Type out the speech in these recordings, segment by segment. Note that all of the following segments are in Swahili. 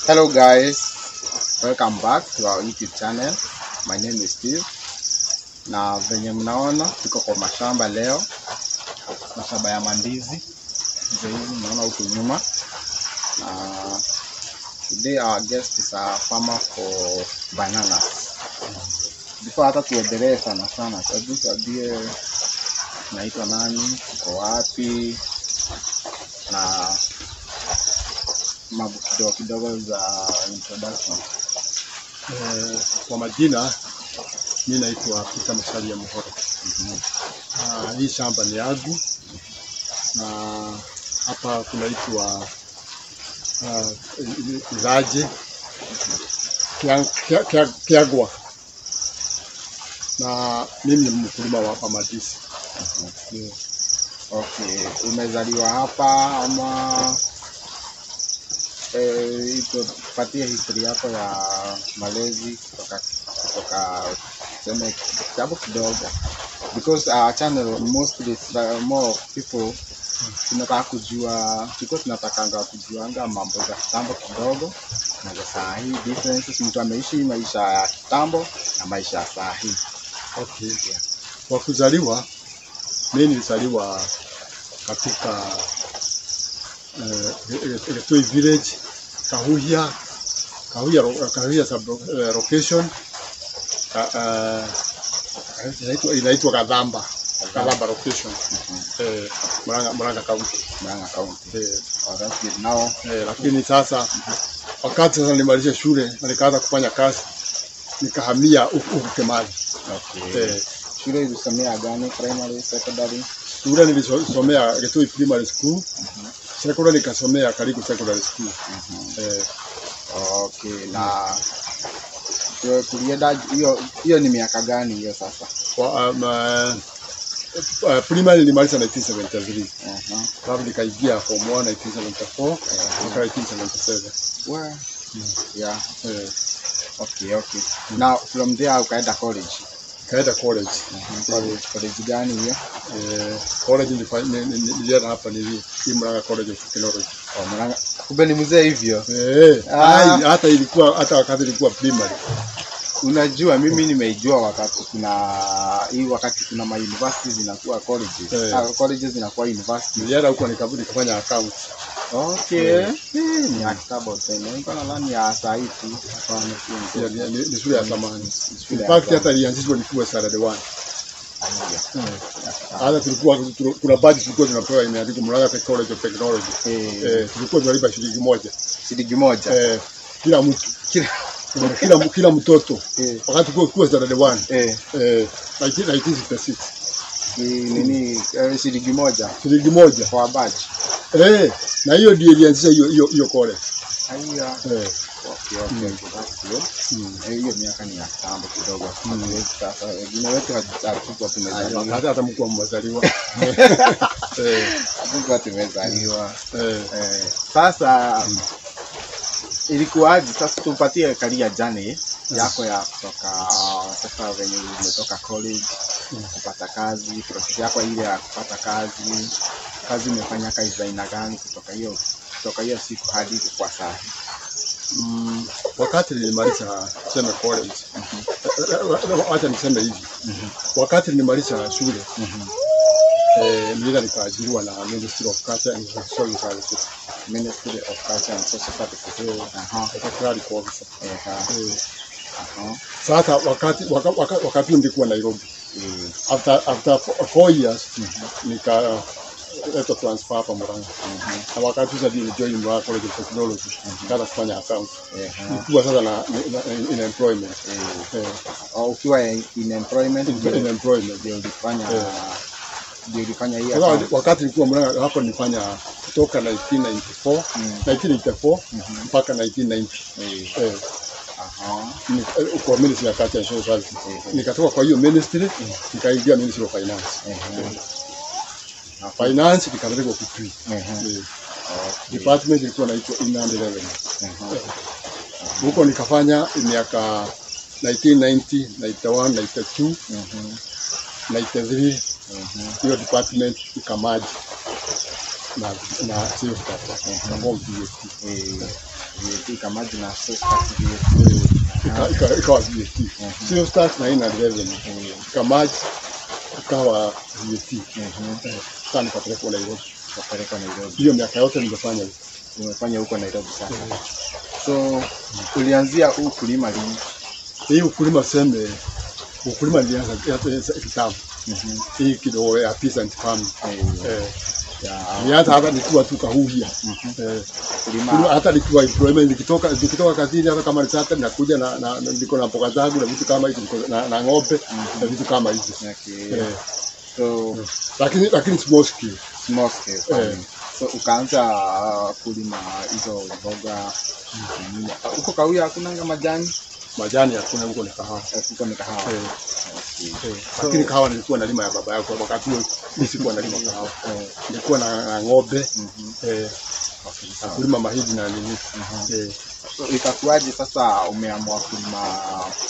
Hello guys, welcome back to our YouTube channel. My name is Steve. Na venye mnaona tuko kwa mashamba leo, mashamba ya mandizi. Hizi mnaona huko nyuma. Today our guest is a farmer for bananas. Before hata tuendelee sana, hebu tuambie naitwa nani, uko wapi, na mambo kidogo za introduction. Kwa majina mimi naitwa Peter Macharia Muhoro. Hii shamba ni yangu na hapa kunaitwa Ilaje Kiagwa, na mimi ni mkulima wa mandizi. Okay, umezaliwa hapa ama tupatie history yako ya malezi kutoka tuseme kitabu kidogo, because our channel mostly more people tunataka kujua, tunatakanga kujuanga mambo za kitambo kidogo na za saa hii, differences mtu ameishi maisha ya kitambo na maisha ya saa hii. Okay, yeah. Kwa kuzaliwa mimi nilizaliwa katika Eletoi village, Kahuhia sub location, inaitwa Kadhamba location, Murang'a County. Now lakini sasa wakati nilimaliza shule na nikaanza kufanya kazi, nikahamia huko Kemali. Okay. Shule ulisomea gani? Primary, secondary? Shule nilisomea Eletoi Primary School. Secondary nikasomea Karigu Secondary School. Okay, na tulienda hiyo ni miaka gani hiyo sasa? Primary nilimaliza 1973. Baada nikaingia form 1 1974 mpaka 1977. Wow. Yeah. Okay. Now from there ukaenda college. College Gani hiyo? College nilienda hapa ni Murang'a College of Technology. Murang'a. Kumbe ni mzee hivyo. Hata wakati ilikuwa primary. Unajua mimi nimeijua wakati kuna ma universities zinakuwa colleges. Colleges zinakuwa universities. Nilienda huko nikafanya account. Okay. Ni akitabo tena. Niko na lani ya sahihi. Ni shule ya zamani. In fact hata ilianzishwa nikiwa Saturday 1. Hata tulikuwa kuna badge tulikuwa tunapewa imeandikwa Murang'a College of Technology. Tulikuwa tunalipa shilingi moja. Kila mtu. Kila mtoto. Wakati kwa Saturday 1. 1966. Nini shilingi moja kwa badge. Na hiyo ndio ilianzisha hiyo college. Okay, that's good. Hiyo miaka ni ya kitambo kidogo. Sasa wengine wetu hatukuwa tumezaliwa. Hata mkuu mmezaliwa. Hatukuwa tumezaliwa. Sasa ilikuwaje? Sasa tupatie career journey yako ya kutoka sasa venye umetoka college kupata kazi, process yako ile ya kupata kazi umefanya kazi za aina gani kutoka hiyo siku hadi kwa sasa? Wakati nilimaliza tuseme college, acha niseme hivi, wakati nilimaliza shule nilienda nikaajiriwa na Ministry of Culture and Social Services. Ministry of Culture and Social Services. Secretary officer. Sasa wakati nilikuwa Nairobi. After 4 years nika transfer hapa Murang'a. Na wakati sasa ndio join Murang'a College of Technology. Nikaanza kufanya account. Nilikuwa sasa in employment. Ukiwa in employment ndio ulifanya hiyo. Wakati nilikuwa Murang'a hapo nilifanya kutoka 1994 mpaka 1990. Kwa Ministry of Culture and Social Services. Nikatoka kwa hiyo ministry nikaingia Ministry of Finance. Finance nikapelekwa Kitui. Department ilikuwa inaitwa Inland Revenue. Huko nikafanya miaka 1990, 91, 92, 93. Hiyo department ikamaji na sales data na bomb PhD. VAT kama jina start ikawa VAT. Sio start na ina revenue. Kama ikawa VAT. Sana nikapeleka Nairobi. Hiyo miaka yote nimefanya huko. Umefanya huko Nairobi sasa. So ulianzia ukulima lini? Hii ukulima nilianza kitambo. Hii kidogo ya peasant farm. Nianza hata nikiwa tu kahuhia. Kulima hata nikiwa employment nikitoka kazini hata kama nisata nakuja na niko na mboga zangu na vitu kama hizo na ng'ombe na vitu kama hizo. So lakini small scale. So ukaanza kulima hizo mboga. Huko Kawia hakuna majani hakuna, huko ni kahawa. Lakini kahawa nilikuwa nalima ya baba yako wakati huo, mimi sikuwa nalima kahawa. Nilikuwa na ng'ombe kulima mahindi na nini. So ikakuaje sasa umeamua kulima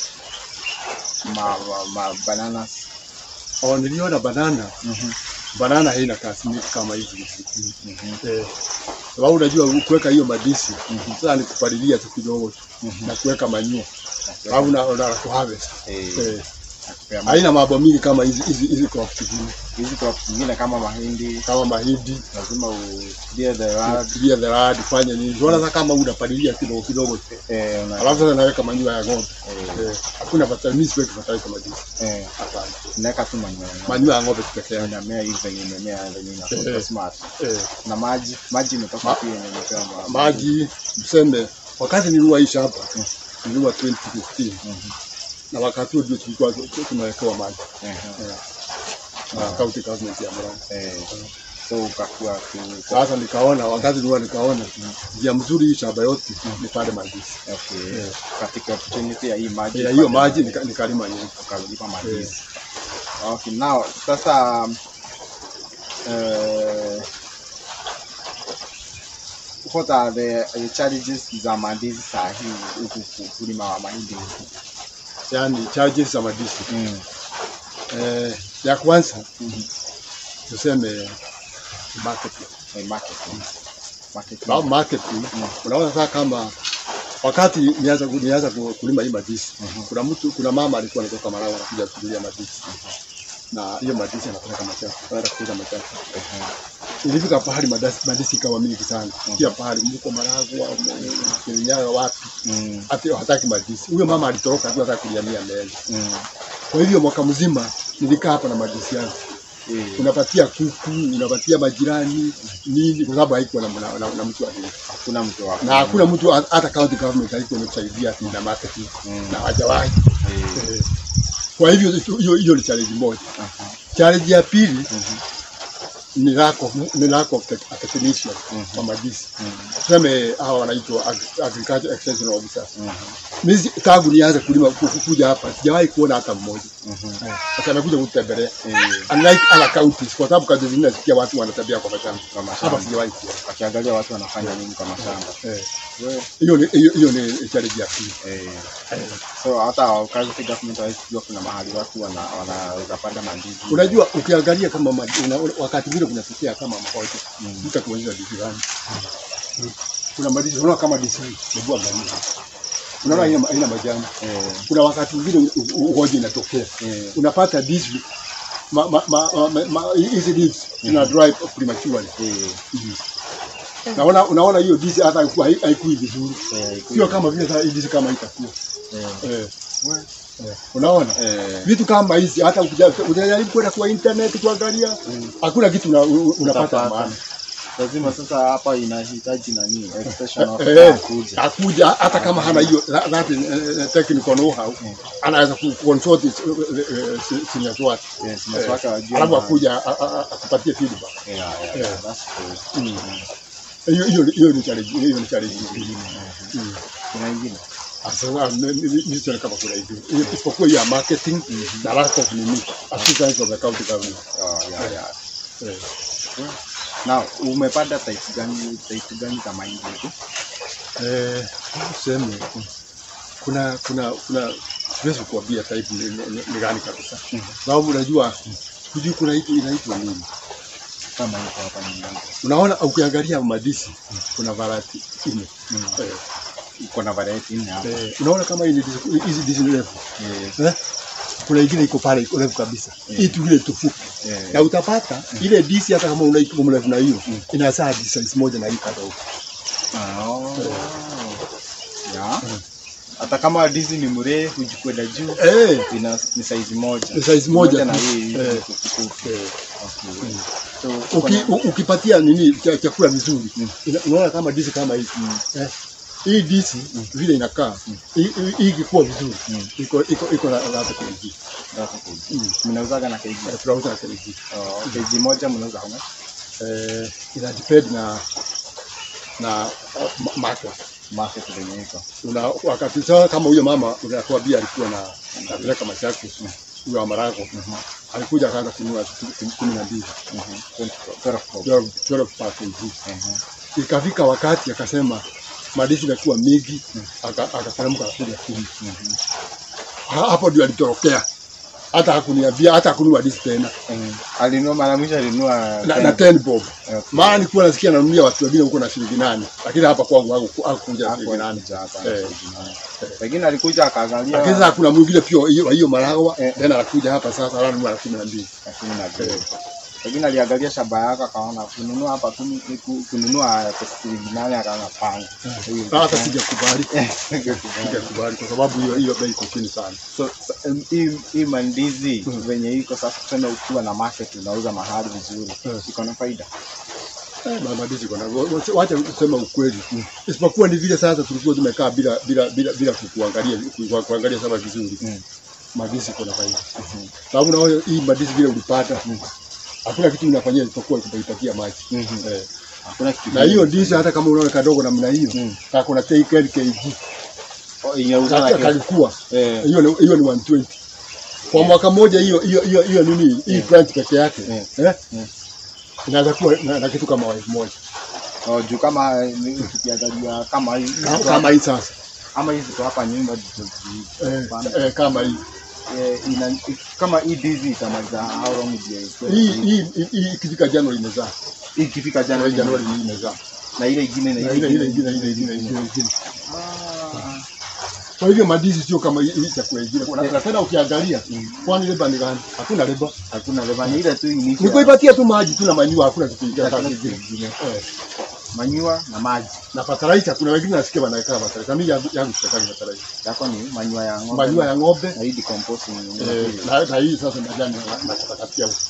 bananas? Niliona banana haina kazi mingi kama hizi. Sababu unajua kuweka hiyo madisi sasa ni kupalilia tu kidogo na kuweka manure au na kuharvest. Haina mambo mingi kama hizi crops zingine. Hizi crops zingine kama mahindi lazima clear the land fanya nini. Unaona kama unapalilia kidogo alafu sasa naweka manure ya ng'ombe. Hakuna vitamins weke fertilizer kama hizi. Hapana. Naweka tu manure ya ng'ombe pekee yake. Inamea hivi imemea na smart. Na maji imetoka pia imepewa maji. Mseme wakati nilikuwa hii shamba nilikuwa 2015. Na wakati huo tulikuwa tunawekewa maji. County government ya Murang'a. So ukakuwa sasa nikaona wakati nikaona njia mzuri hii shamba yote nipande mandizi. Katika opportunity ya hii maji. Hiyo maji nikalima nyingi. Ukalima mandizi. Okay, now sasa what are the challenges za mandizi sahi huku kulima wa mahindi huku? Yani challenges za mandizi. Ya kwanza tuseme marketing. Unaona sasa kama wakati nianza kulima hii mandizi, kuna mama alikuwa anatoka Marawa anakuja kulia mandizi. Na hiyo mandizi anapeleka Machakos. Ilifika pahali mandizi kama mingi sana. Pia pahali mko Maragwa Kirinyaga wapi. Hata hataki mandizi. Huyo mama alitoroka tu hata kuliamia mbele. Kwa hivyo mwaka mzima nilikaa hapa na mandizi yangu. Unapatia kuku, unapatia majirani nini, kwa sababu haikuwa na mtu aliye. Hakuna mtu wako. Na hakuna mtu hata county government haikuwa inasaidia na marketing na hajawahi. Kwa hivyo hiyo ni challenge moja. Challenge ya pili ni lack of technician kwa mandizi. Tuseme hawa wanaitwa agriculture extension officers. Mimi tangu nianze kulima kuja hapa sijawahi kuona hata mmoja. Sasa nakuja kutembelea. Unlike other counties, kwa sababu kazi zingine nasikia watu wanatembea kwa mashamba. Hapa sijawahi kuona. Wakiangalia watu wanafanya nini kwa mashamba. Hiyo ni challenge ya pili. So hata kazi kwa government haijua kuna mahali watu wanaweza panda mandizi. Unajua ukiangalia kama wakati mwingine kunatokea kama mahoja. Nitakuonyesha dizi gani. Kuna mandizi unaona kama dizi ndio gani. Unaona haina majani. Kuna wakati mwingine uhoja inatokea. Unapata dizi hizi leaves zina dry prematurely. Unaona hiyo dizi hata haikui vizuri. Sio kama vile sasa dizi kama itakuwa. Unaona vitu kama hizi hata ukijaribu kwenda kwa internet kuangalia hakuna kitu unapata maana. Lazima sasa hapa inahitaji nani extension of akuja hata kama hana hiyo technical know-how anaweza kuconsult senior wake. Alafu akuja akupatie feedback. That's true. Hiyo ni challenge. Kuna nyingine asema ni kama kuna hivi isipokuwa ya marketing na lack of assistance of the county government. Now umepanda type gani kama hivi tu? Sema kuna siwezi kuambia type ni gani kabisa. Sababu unajua kujui kuna hitu inaitwa nini. Kama iko hapa ni yangu. Unaona ukiangalia madisi kuna variety ine. Iko na variety ine hapa. Unaona kama hizi disi ndefu. Kuna ingine iko pale iko refu kabisa. Hii tu ile tufupi. Na utapata ile disi hata kama unaiko mrefu na hiyo inazaa size moja na hii kadogo. Ya. Hata kama disi ni mrefu ujikwenda juu ni size moja. Ni size moja na hii. So ukipatia nini chakula vizuri unaona kama disi kama hii. Hii disi vile inakaa hii ikikuwa vizuri iko na ladha kali. Mnauzaga na kg. Tunauza na kg. Kg moja mnauza how much? Ina depend na market yenyewe iko. Wakati sasa kama huyo mama unakwambia alikuwa na anapeleka mashaki huyo Marago alikuja akaanza kununua 12 12%. Ikafika wakati akasema madisi inakuwa mingi akateremka kuja 10. Hapo ndio alitorokea. Hata hakuniambia hata hakununua disi tena. Alinunua mara mwisho alinunua na 10 bob. Maana nilikuwa nasikia nanunia watu wengine huko na shilingi 8. Lakini hapa kwangu hakukuja shilingi 8 hapa. Lakini alikuja akaangalia. Lakini sasa kuna mwingine pia hiyo Marawa tena anakuja hapa sasa ananunua 12. Lakini aliangalia shamba yako akaona kununua hapa kununua shilingi 8 akaona panga. Sasa sijakubali. Sijakubali kwa sababu hiyo bei iko chini sana. So hii mandizi venye iko sasa tena ukiwa na market unauza mahali vizuri. Iko na faida. Mandizi kuna wacha kusema ukweli. Isipokuwa ni vile sasa tulikuwa tumekaa bila kuangalia sana vizuri. Mandizi kuna faida. Sababu na hii mandizi vile ulipata hakuna kitu unafanyia isipokuwa kuipatia maji. Hakuna kitu. Na hiyo ndizi hata kama unaona kadogo namna hiyo, kuna kg. Inauza na kalikuwa. Hiyo ni 120. Kwa mwaka mmoja hiyo nini? Hii plant peke yake. Inaweza kuwa na kitu kama 1000. Juu kama ukiangalia kama hii sasa. Ama hizi kwa hapa nyumba kama hii. Kama hii dizi itamaliza how long hii ikifika Januari imezaa. Ikifika Januari imezaa. Na ile ingine na ile. Kwa hivyo madizi sio kama hii chakula ingine. Na tena ukiangalia kwani leba ni gani? Hakuna leba. Ni ile tu ni. Nikuipatia tu maji tu na manyua hakuna kitu kingine. Manyua na maji. Na fertilizer kuna wengine nasikia wanaweka fertilizer. Mimi yangu sitaki fertilizer. Yako ni manyua ya ng'ombe. Manyua ya ng'ombe na hii decomposing. Na hii sasa majani na kutakatia huko.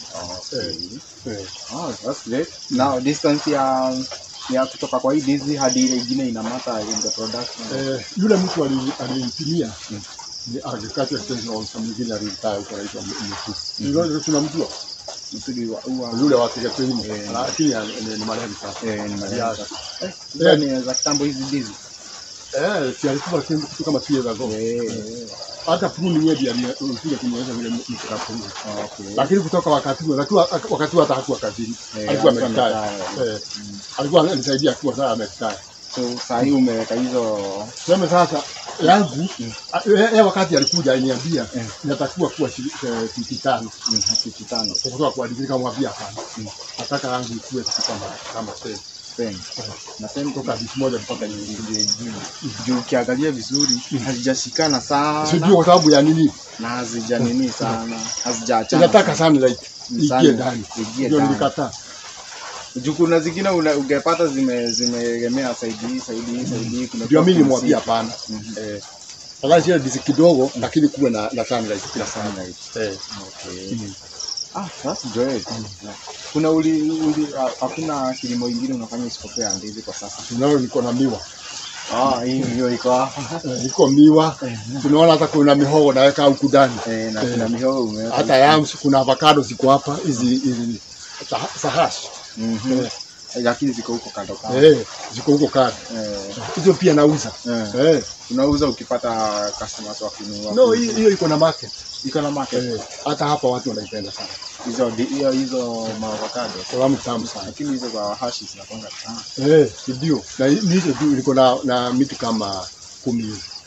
That's great. Now distance ya kutoka kwa hii dizi hadi ile ingine ina matter in the production. Yule mtu alinitimia ni agriculture extension officer mwingine alitaka huko anaitwa Mtusi. Ndio tunamjua. Mtusi yule wa Kigapeni. Lakini ni marehemu sasa. Ni marehemu sasa. Ni za kitambo hizi dizi. Si alikuwa kitu kama 2 years ago. Hata puni yeye alikuja kunionyesha vile mtakapo. Lakini kutoka wakati hata hakuwa kazini. Alikuwa amekaa. Alikuwa ananisaidia kwa sababu amekaa. So sasa hii umeweka hizo sema sasa yangu wakati alikuja aliniambia inatakiwa kuwa 55. 55. Kutoka kwa dizi kama mwambia hapana. Nataka yangu ikuwe kama 10. Na sema kutoka dizi moja mpaka nyingine juu ukiangalia vizuri hazijashikana sana. Sijui kwa sababu ya nini. Na hazijanini sana. Hazijaachana. Nataka sunlight ingie ndani. Ndio nilikataa. Juu kuna zingine ungepata zimeegemea saidi kuna ndio mimi nimwambia hapana. Sasa zile dizi kidogo lakini kuwe na sunlight kila sunlight. Okay. That's great. Kuna hakuna kilimo kingine unafanya isipokuwa ndizi kwa sasa. Tunao niko na miwa. Hiyo iko hapa. Iko miwa. Tunaona hata kuna mihogo naweka huku ndani. Na kuna mihogo umeweka. Hata yams kuna avocado ziko hapa hizi sahash. Lakini ziko huko kando kando. Ziko huko kando. Hizo pia nauza. Unauza ukipata customers wa kununua. No, hiyo iko na market. Iko na market. Hata hapa watu wanaipenda sana. Hizo avocado. Salamu tamu sana. Lakini hizo za hashi zinakwanga sana. Ndio. Na hizo tu niko na miti kama 10 hivi.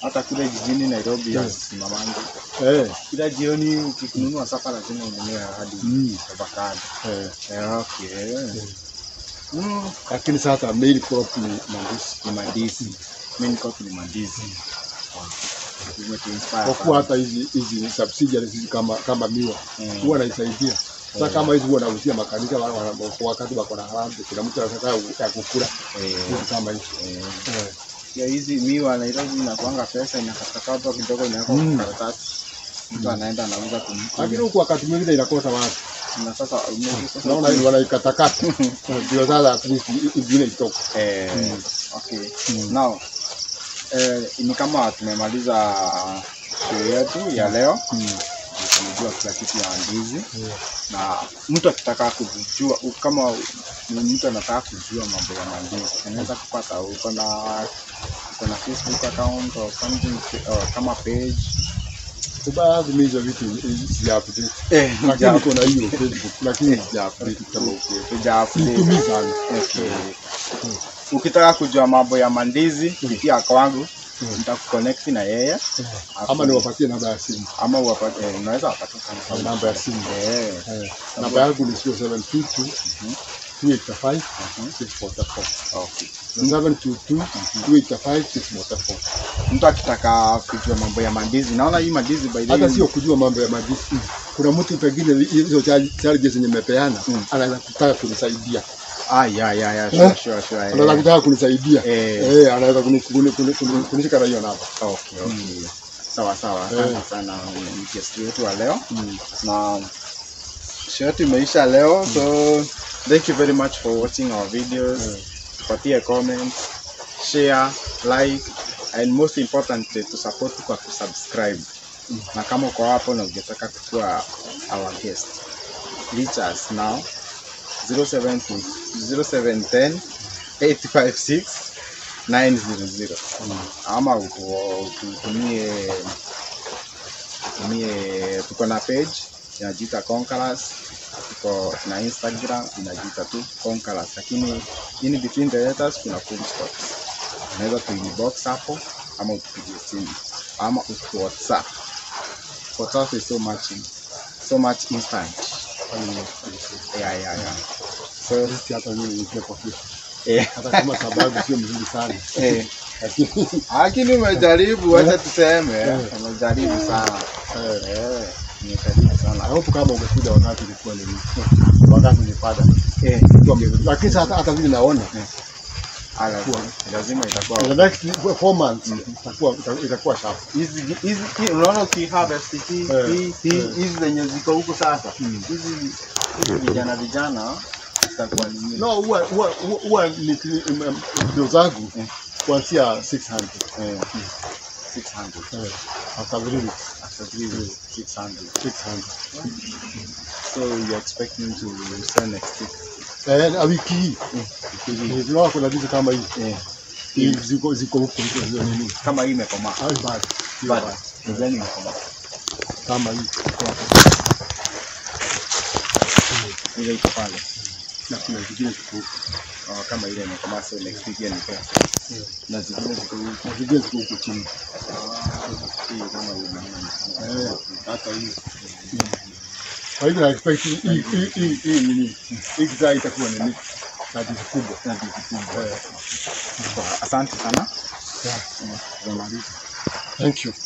hata kule jijini Nairobi yasimamanga. Kila jioni ukinunua sapa lazima ununue hadi avocado. Okay. Lakini sasa main crop ni mandizi. Main crop ni mandizi. Kwa kuwa hata hizi subsidiaries hizi kama miwa huwa naisaidia. Sasa kama hizi huwa nauzia makanisa wakati wako na harambee, kila mtu anataka ya kukula kama hizi. Ya hizi miwa Nairobi inakuanga pesa inakatakatwa kidogo inawekwa kwa karatasi. Mtu anaenda anauza kumpa. Lakini huko wakati mwingine inakosa watu. Na sasa naona hivi wanaikatakata. Ndio sasa at least ingine itoke. Okay. Now ni kama tumemaliza show yetu ya leo. Tunajua kila kitu ya ndizi. Na mtu akitaka kujua kama mtu anataka kujua mambo ya mandizi, anaweza kupata uko na Facebook account or something kama page. Baadhi hizo vitu ya update. Lakini niko na hiyo Facebook lakini ya update kama ukitumia sana. Ukitaka kujua mambo ya mandizi kupitia kwangu nitakuconnect na yeye ama niwapatie namba ya simu ama uwapate unaweza wapata namba ya simu. Namba yangu ni 0722 285 644. Okay. 0722 285 644. Mtu akitaka kujua mambo ya mandizi, naona hii mandizi by the way hata sio kujua mambo ya mandizi. Kuna mtu pengine hizo charges nimepeana anaweza kutaka kunisaidia. Sure. Anaweza kutaka kunisaidia. Anaweza kunishika na hiyo namba. Okay. Sawa. Asante sana mkiasi wetu wa leo. Na show imeisha leo. So thank you very much for watching our videos. Tupatie comment, share, like and most importantly to support kwa subscribe. Na kama uko hapo na ungetaka kuwa our guest, reach us now 0710 856 900. Ama utumie tuko na page inajiita Conquerors, tuko na Instagram inajiita tu Conquerors, lakini in between the letters kuna full stops. Unaweza tu-inbox hapo ama utupigie simu ama utu-WhatsApp. WhatsApp is so much instant. Yeah. So hata mimi niko kwa kitu. Hata kama sababu sio mzuri sana. Lakini umejaribu, acha tuseme umejaribu sana. Nimejaribu sana. Hapo kama ungekuja wakati ilikuwa ni wakati nipata. Lakini hata vile naona lazima itakuwa the next 4 months itakuwa sharp. Hizi unaona ukiharvest hizi zenye ziko huko sasa. Hizi vijana zitakuwa nini? No, huwa ni video zangu kuanzia 600. 600. After 3 weeks. 600. So you expect me to sell next week? A wiki hii. Ndio kuna vitu kama hivi. Ziko huko hizo nini? Kama hii imekomaa. Bad. Nadhani imekomaa. Kama hii. Ile iko pale. Na kuna zingine ziko huko. Kama ile imekomaa, so next week ni pesa. Na zingine ziko huko chini. Hii kama hiyo. Hata hii. Kwa hivyo na expect hii nini? Hii kiza itakuwa nini? Na ndizi kubwa. Asante sana. Thank you.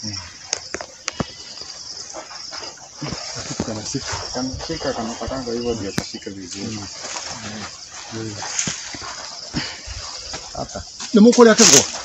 Shika kama patanga hivyo ndio tashika vizuri. Hapa. Ni mko yake ngo.